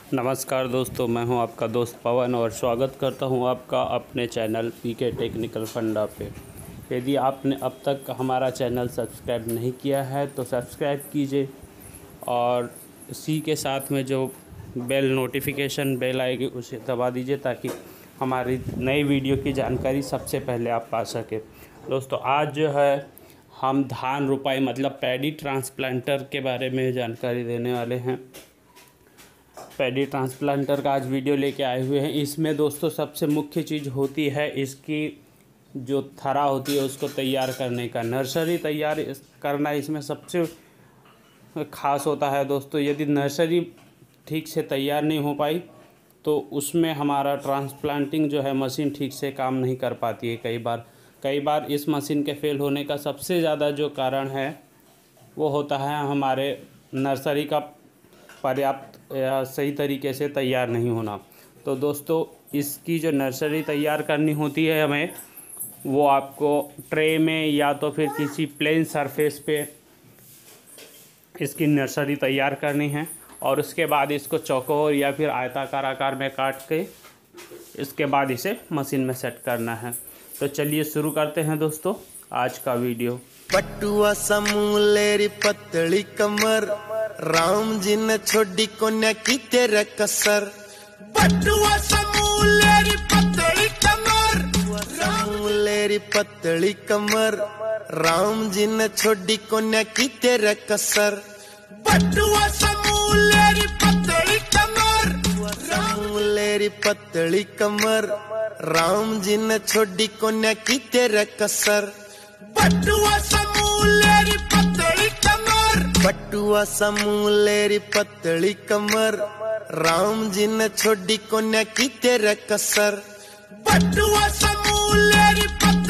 नमस्कार दोस्तों, मैं हूं आपका दोस्त पवन और स्वागत करता हूं आपका अपने चैनल पीके टेक्निकल फंडा पे। यदि आपने अब तक हमारा चैनल सब्सक्राइब नहीं किया है तो सब्सक्राइब कीजिए और इसी के साथ में जो बेल नोटिफिकेशन बेल आएगी उसे दबा दीजिए ताकि हमारी नई वीडियो की जानकारी सबसे पहले आप पा सकें। दोस्तों, आज जो है हम धान रोपाई मतलब पैडी ट्रांसप्लांटर के बारे में जानकारी देने वाले हैं। पैडी ट्रांसप्लांटर का आज वीडियो लेके आए हुए हैं। इसमें दोस्तों सबसे मुख्य चीज़ होती है इसकी जो थरा होती है उसको तैयार करने का, नर्सरी तैयार करना इसमें सबसे ख़ास होता है। दोस्तों, यदि नर्सरी ठीक से तैयार नहीं हो पाई तो उसमें हमारा ट्रांसप्लांटिंग जो है मशीन ठीक से काम नहीं कर पाती है। कई बार इस मशीन के फेल होने का सबसे ज़्यादा जो कारण है वो होता है हमारे नर्सरी का पर्याप्त या सही तरीके से तैयार नहीं होना। तो दोस्तों, इसकी जो नर्सरी तैयार करनी होती है हमें, वो आपको ट्रे में या तो फिर किसी प्लेन सरफेस पे इसकी नर्सरी तैयार करनी है और उसके बाद इसको चौकोर या फिर आयताकार आकार में काट के इसके बाद इसे मशीन में सेट करना है। तो चलिए शुरू करते हैं दोस्तों आज का वीडियो। पटुआ समूलेरी पतली कमर, राम जी ने छोड़ी कोन्या की तेरे कसर। पटुआ समूलेरी पतली कमर, समूलेरी पतली कमर, राम जी ने छोड़ी कोन्या की तेरे कसर। पटुआ समूलेरी पतली कमर, समूलेरी पतली कमर, राम जी ने छोड़ी कोन्या की तेरे कसर। पटुआ समूलेरी पतली कमर, पटुआ समूलेरी पतली कमर, राम जी ने छोड़ी कोन्या की तेरे कसर। पटुआ समूलेरी